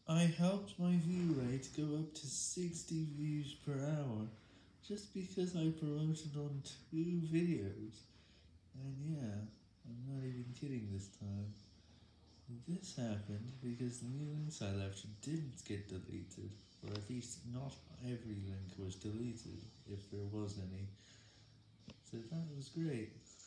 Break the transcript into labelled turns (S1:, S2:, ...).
S1: I helped my view rate go up to 60 views per hour just because I promoted on 2 videos. And yeah, I'm not even kidding this time. This happened because the new links I left didn't get deleted, or at least not every link was deleted, if there was any. So that was great.